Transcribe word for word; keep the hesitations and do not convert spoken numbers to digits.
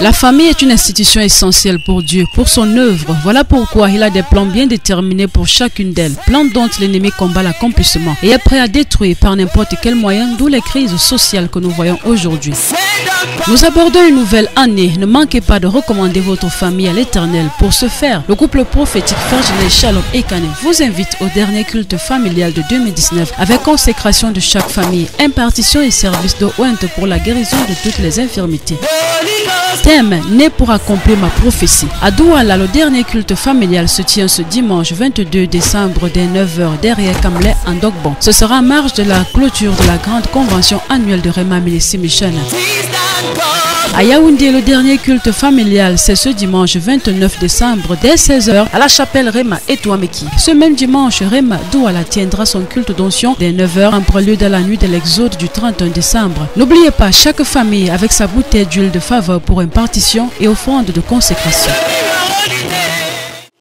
La famille est une institution essentielle pour Dieu, pour son œuvre. Voilà pourquoi il a des plans bien déterminés pour chacune d'elles. Plans dont l'ennemi combat l'accomplissement et est prêt à détruire par n'importe quel moyen, d'où les crises sociales que nous voyons aujourd'hui. Nous abordons une nouvelle année. Ne manquez pas de recommander votre famille à l'Éternel. Pour ce faire, le couple prophétique Frère Genel Shalom Ekane vous invite au dernier culte familial de deux mille dix-neuf avec consécration de chaque famille, impartition et service de ointe pour la guérison de toutes les infirmités. Thème, né pour accomplir ma prophétie. À Douala, le dernier culte familial se tient ce dimanche vingt-deux décembre dès neuf heures derrière Kamle en Dogbon. Ce sera en marge de la clôture de la grande convention annuelle de Rema Milisi Mission. À Yaoundé, le dernier culte familial, c'est ce dimanche vingt-neuf décembre dès seize heures à la chapelle Rema et Touameki. Ce même dimanche, Rema Douala tiendra son culte d'onction dès neuf heures en prélude à la nuit de l'exode du trente et un décembre. N'oubliez pas, chaque famille avec sa bouteille d'huile de faveur pour impartition et offrande de consécration.